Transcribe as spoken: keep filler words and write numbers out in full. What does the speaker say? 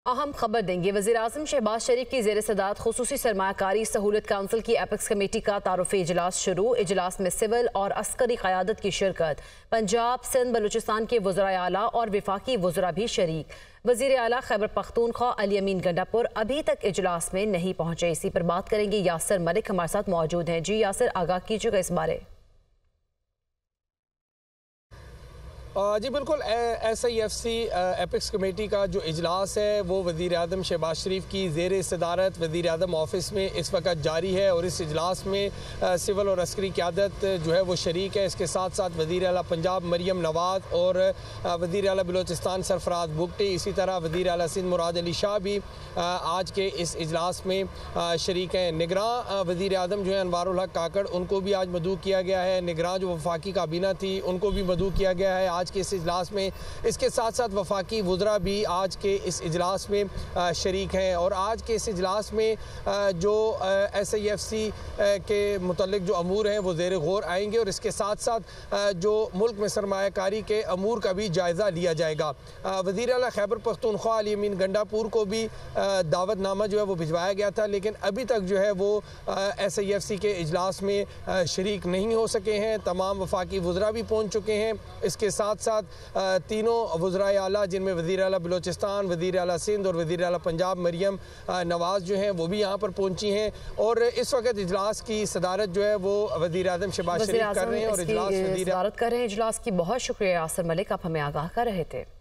अहम खबर देंगे। वज़ीर-ए-आज़म शहबाज शरीफ की ज़ेर सदारत खुसूसी सरमायाकारी सहूलत काउंसिल की एपेक्स कमेटी का तारुफ़ी इजलास शुरू। इजलास में सिविल और अस्करी क़यादत की शिरकत। पंजाब, सिंध, बलूचिस्तान के वज़राए आला और विफाकी वज़रा भी शरीक। वज़ीर आला खैबर पख्तूनख्वा अली अमीन गंडापुर अभी तक इजलास में नहीं पहुंचे। इसी पर बात करेंगे। यासिर मलिक हमारे साथ मौजूद हैं। जी यासिर, आगाह कीजिएगा इस बारे। जी बिल्कुल, S I F C apex committee का जो इजलास है वो वज़ीर आज़म शहबाज शरीफ की ज़ेर सदारत वज़ीर आज़म ऑफिस में इस वक्त जारी है और इस इजलास में सिविल और अस्करी क़यादत जो है वो शरीक है। इसके साथ साथ वज़ीर आला पंजाब मरियम नवाज़ और वज़ीर आला बलूचिस्तान सरफराज बुगटी, इसी तरह वज़ीर आला सिंध मुराद अली शाह भी आज के इस इजलास में शरीक हैं। निगरान वज़ीर आज़म जो है अनवारुल हक काकड़, उनको भी आज मदऊ किया गया है। निगरान जो वफाकी काबीना थी उनको भी मदऊ किया गया है आज के इस इजलास में। इसके साथ साथ वफाकी वुज़रा भी आज के इस इजलास में शरीक हैं और आज के इस इजलास में जो एस आई एफ सी के मुतल्लिक जो अमूर हैं वो ज़ेर गौर आएंगे और इसके साथ साथ जो मुल्क में सरमायाकारी के अमूर का भी जायज़ा लिया जाएगा। वज़ीर आला खैबर पख्तूनख्वा अली अमीन गंडापुर को भी दावतनामा जो है वो भिजवाया गया था, लेकिन अभी तक जो है वो एस आई एफ सी के इजलास में शरीक नहीं हो सके हैं। तमाम वफाकी वुज़रा भी पहुँच चुके हैं। इसके साथ साथ तीनों वज़राए आला जिनमें वज़ीर आला बलूचिस्तान, वज़ीर आला सिंध और वज़ीर आला पंजाब मरियम नवाज़ जो हैं वो भी यहाँ पर पहुँची हैं और इस वक्त इजलास की सदारत जो है वो वज़ीर आज़म शहबाज शरीफ कर रहे हैं और इजलास वज़ीर कर रहे हैं। इजलास की बहुत शुक्रिया यासिर मलिक, आप हमें आगाह कर रहे थे।